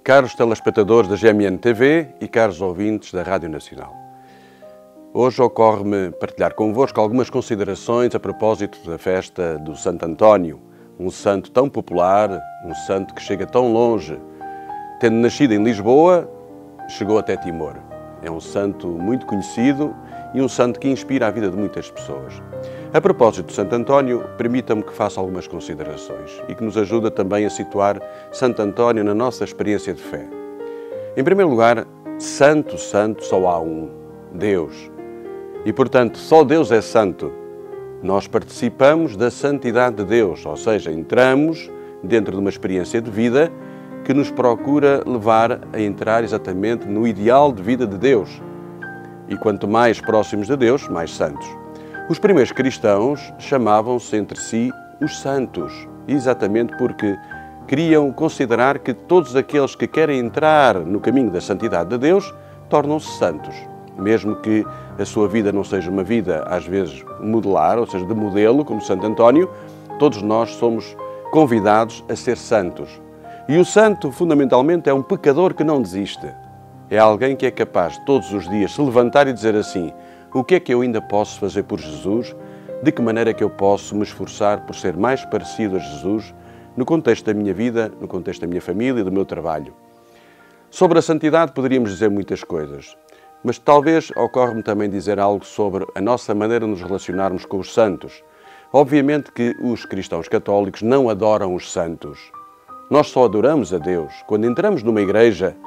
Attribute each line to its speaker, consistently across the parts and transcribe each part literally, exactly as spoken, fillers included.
Speaker 1: Caros telespectadores da G M N T V e caros ouvintes da Rádio Nacional. Hoje ocorre-me partilhar convosco algumas considerações a propósito da festa do Santo António, um santo tão popular, um santo que chega tão longe. Tendo nascido em Lisboa, chegou até Timor. É um santo muito conhecido e um santo que inspira a vida de muitas pessoas. A propósito de Santo António, permita-me que faça algumas considerações e que nos ajude também a situar Santo António na nossa experiência de fé. Em primeiro lugar, santo, santo, só há um, Deus. E, portanto, só Deus é santo. Nós participamos da santidade de Deus, ou seja, entramos dentro de uma experiência de vida que nos procura levar a entrar exatamente no ideal de vida de Deus. E quanto mais próximos de Deus, mais santos. Os primeiros cristãos chamavam-se entre si os santos, exatamente porque queriam considerar que todos aqueles que querem entrar no caminho da santidade de Deus tornam-se santos. Mesmo que a sua vida não seja uma vida, às vezes, modelar, ou seja, de modelo, como Santo António, todos nós somos convidados a ser santos. E o santo, fundamentalmente, é um pecador que não desiste. É alguém que é capaz, todos os dias, se levantar e dizer assim: o que é que eu ainda posso fazer por Jesus? De que maneira é que eu posso me esforçar por ser mais parecido a Jesus no contexto da minha vida, no contexto da minha família e do meu trabalho? Sobre a santidade poderíamos dizer muitas coisas, mas talvez ocorre-me também dizer algo sobre a nossa maneira de nos relacionarmos com os santos. Obviamente que os cristãos católicos não adoram os santos. Nós só adoramos a Deus. Quando entramos numa igreja,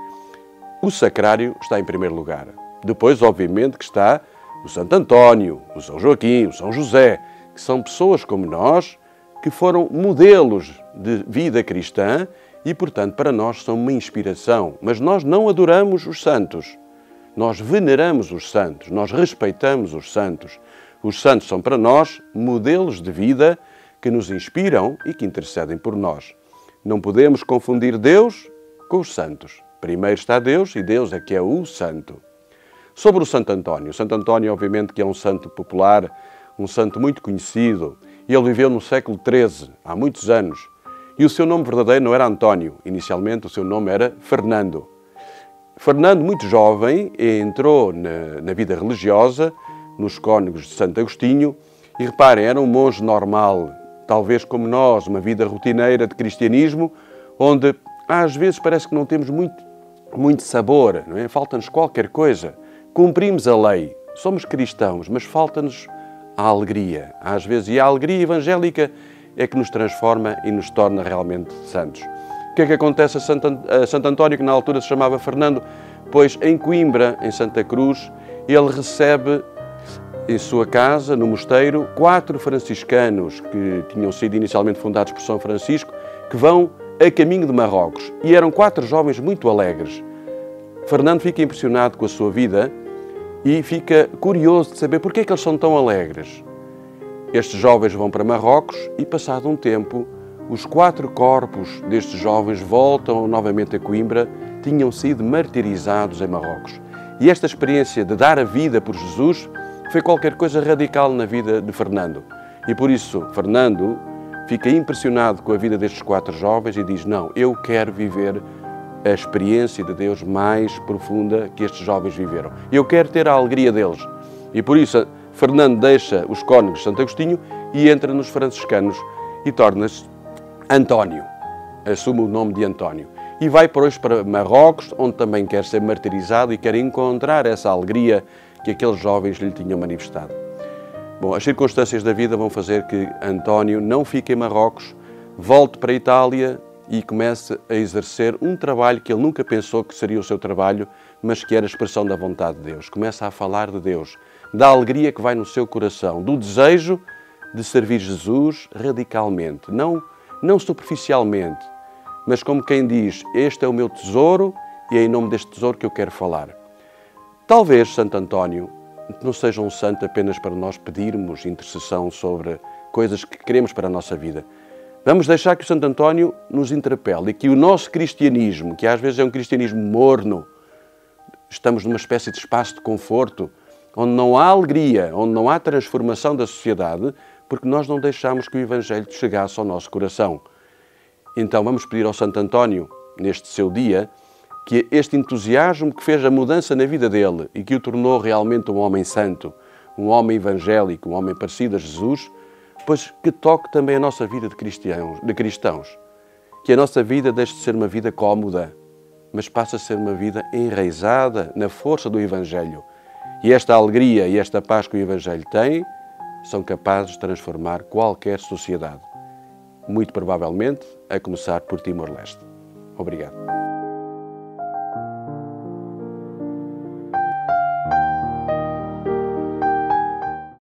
Speaker 1: o sacrário está em primeiro lugar. Depois, obviamente, que está o Santo António, o São Joaquim, o São José, que são pessoas como nós, que foram modelos de vida cristã e, portanto, para nós são uma inspiração. Mas nós não adoramos os santos. Nós veneramos os santos, nós respeitamos os santos. Os santos são para nós modelos de vida que nos inspiram e que intercedem por nós. Não podemos confundir Deus com os santos. Primeiro está Deus e Deus é que é o santo. Sobre o Santo António. O Santo António, obviamente, que é um santo popular, um santo muito conhecido. Ele viveu no século treze, há muitos anos. E o seu nome verdadeiro não era António. Inicialmente, o seu nome era Fernando. Fernando, muito jovem, entrou na, na vida religiosa, nos cônegos de Santo Agostinho. E reparem, era um monge normal, talvez como nós, uma vida rotineira de cristianismo, onde às vezes parece que não temos muito, muito sabor, não é? Falta-nos qualquer coisa. Cumprimos a lei, somos cristãos, mas falta-nos a alegria, às vezes. E a alegria evangélica é que nos transforma e nos torna realmente santos. O que é que acontece a Santo, a Santo António, que na altura se chamava Fernando? Pois em Coimbra, em Santa Cruz, ele recebe em sua casa, no mosteiro, quatro franciscanos que tinham sido inicialmente fundados por São Francisco, que vão a caminho de Marrocos. E eram quatro jovens muito alegres. Fernando fica impressionado com a sua vida e fica curioso de saber porque é que eles são tão alegres. Estes jovens vão para Marrocos e, passado um tempo, os quatro corpos destes jovens voltam novamente a Coimbra, tinham sido martirizados em Marrocos. E esta experiência de dar a vida por Jesus foi qualquer coisa radical na vida de Fernando. E por isso, Fernando fica impressionado com a vida destes quatro jovens e diz: não, eu quero viver a experiência de Deus mais profunda que estes jovens viveram. Eu quero ter a alegria deles. E por isso, Fernando deixa os cônegos de Santo Agostinho e entra nos franciscanos e torna-se António. Assume o nome de António. E vai por hoje para Marrocos, onde também quer ser martirizado e quer encontrar essa alegria que aqueles jovens lhe tinham manifestado. Bom, as circunstâncias da vida vão fazer que António não fique em Marrocos, volte para a Itália e comece a exercer um trabalho que ele nunca pensou que seria o seu trabalho, mas que era a expressão da vontade de Deus. Começa a falar de Deus, da alegria que vai no seu coração, do desejo de servir Jesus radicalmente, não, não superficialmente, mas como quem diz: este é o meu tesouro e é em nome deste tesouro que eu quero falar. Talvez Santo António não seja um santo apenas para nós pedirmos intercessão sobre coisas que queremos para a nossa vida. Vamos deixar que o Santo António nos interpele e que o nosso cristianismo, que às vezes é um cristianismo morno, estamos numa espécie de espaço de conforto, onde não há alegria, onde não há transformação da sociedade, porque nós não deixamos que o Evangelho chegasse ao nosso coração. Então vamos pedir ao Santo António, neste seu dia, que este entusiasmo que fez a mudança na vida dele e que o tornou realmente um homem santo, um homem evangélico, um homem parecido a Jesus, pois que toque também a nossa vida de cristãos, de cristãos. Que a nossa vida deixe de ser uma vida cómoda, mas passe a ser uma vida enraizada na força do Evangelho. E esta alegria e esta paz que o Evangelho tem são capazes de transformar qualquer sociedade. Muito provavelmente a começar por Timor-Leste. Obrigado.